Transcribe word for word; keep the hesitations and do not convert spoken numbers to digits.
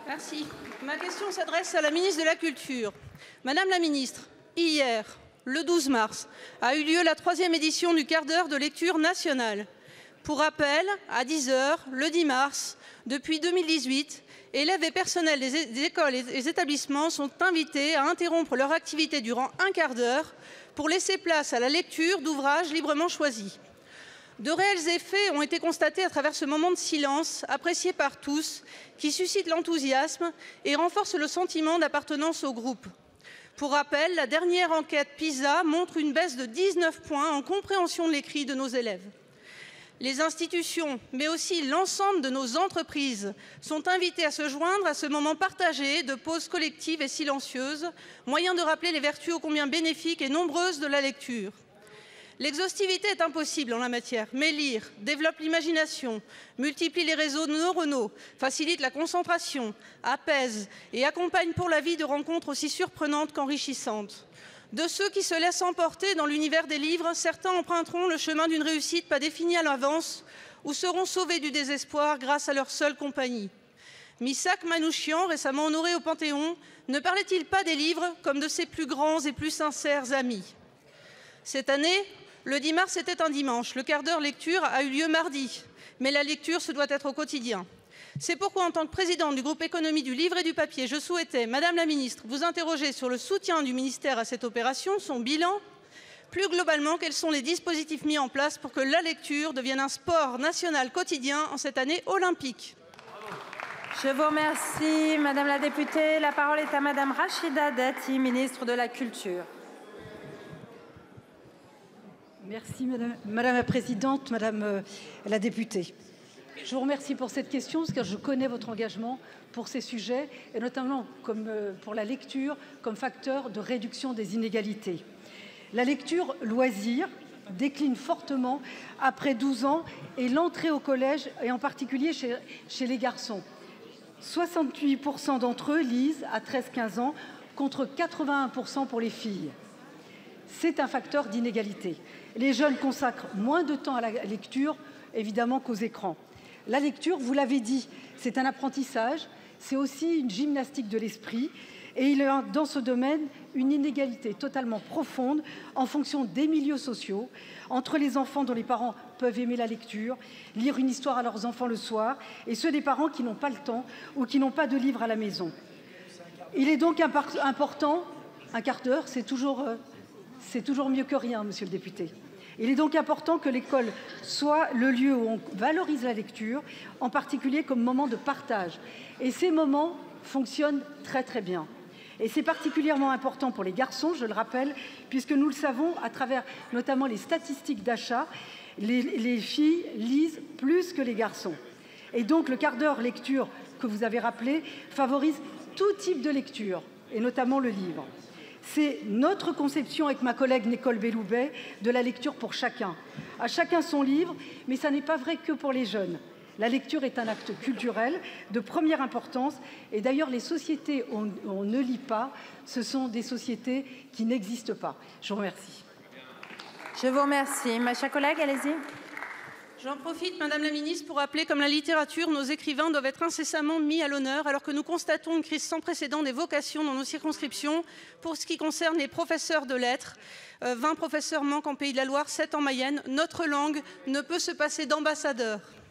Merci. Ma question s'adresse à la ministre de la Culture. Madame la ministre, hier, le douze mars, a eu lieu la troisième édition du quart d'heure de lecture nationale. Pour rappel, à dix heures, le dix mars, depuis deux mille dix-huit, élèves et personnels des écoles et des établissements sont invités à interrompre leur activité durant un quart d'heure pour laisser place à la lecture d'ouvrages librement choisis. De réels effets ont été constatés à travers ce moment de silence, apprécié par tous, qui suscite l'enthousiasme et renforce le sentiment d'appartenance au groupe. Pour rappel, la dernière enquête PISA montre une baisse de dix-neuf points en compréhension de l'écrit de nos élèves. Les institutions, mais aussi l'ensemble de nos entreprises, sont invitées à se joindre à ce moment partagé de pause collective et silencieuse, moyen de rappeler les vertus ô combien bénéfiques et nombreuses de la lecture. L'exhaustivité est impossible en la matière, mais lire développe l'imagination, multiplie les réseaux neuronaux, facilite la concentration, apaise et accompagne pour la vie de rencontres aussi surprenantes qu'enrichissantes. De ceux qui se laissent emporter dans l'univers des livres, certains emprunteront le chemin d'une réussite pas définie à l'avance ou seront sauvés du désespoir grâce à leur seule compagnie. Missak Manouchian, récemment honoré au Panthéon, ne parlait-il pas des livres comme de ses plus grands et plus sincères amis? Cette année, le dix mars était un dimanche. Le quart d'heure lecture a eu lieu mardi. Mais la lecture, ce doit être au quotidien. C'est pourquoi, en tant que présidente du groupe économie du livre et du papier, je souhaitais, Madame la Ministre, vous interroger sur le soutien du ministère à cette opération, son bilan. Plus globalement, quels sont les dispositifs mis en place pour que la lecture devienne un sport national quotidien en cette année olympique? Je vous remercie, Madame la députée. La parole est à Madame Rachida Dati, ministre de la Culture. Merci Madame, Madame la Présidente, Madame euh, la députée. Je vous remercie pour cette question parce que je connais votre engagement pour ces sujets et notamment comme, euh, pour la lecture comme facteur de réduction des inégalités. La lecture loisir décline fortement après douze ans et l'entrée au collège et en particulier chez, chez les garçons. soixante-huit pour cent d'entre eux lisent à treize quinze ans contre quatre-vingt-un pour cent pour les filles. C'est un facteur d'inégalité. Les jeunes consacrent moins de temps à la lecture, évidemment, qu'aux écrans. La lecture, vous l'avez dit, c'est un apprentissage, c'est aussi une gymnastique de l'esprit. Et il y a dans ce domaine une inégalité totalement profonde en fonction des milieux sociaux, entre les enfants dont les parents peuvent aimer la lecture, lire une histoire à leurs enfants le soir, et ceux des parents qui n'ont pas le temps ou qui n'ont pas de livre à la maison. Il est donc important, un quart d'heure, c'est toujours... Euh, C'est toujours mieux que rien, monsieur le député. Il est donc important que l'école soit le lieu où on valorise la lecture, en particulier comme moment de partage. Et ces moments fonctionnent très très bien. Et c'est particulièrement important pour les garçons, je le rappelle, puisque nous le savons, à travers notamment les statistiques d'achat, les, les filles lisent plus que les garçons. Et donc le quart d'heure lecture que vous avez rappelé favorise tout type de lecture, et notamment le livre. C'est notre conception avec ma collègue Nicole Belloubet de la lecture pour chacun. À chacun son livre, mais ça n'est pas vrai que pour les jeunes. La lecture est un acte culturel de première importance et d'ailleurs les sociétés où on ne lit pas, ce sont des sociétés qui n'existent pas. Je vous remercie. Je vous remercie. Ma chère collègue, allez-y. J'en profite, Madame la Ministre, pour rappeler comme la littérature, nos écrivains doivent être incessamment mis à l'honneur alors que nous constatons une crise sans précédent des vocations dans nos circonscriptions. Pour ce qui concerne les professeurs de lettres, euh, vingt professeurs manquent en Pays de la Loire, sept en Mayenne. Notre langue ne peut se passer d'ambassadeur.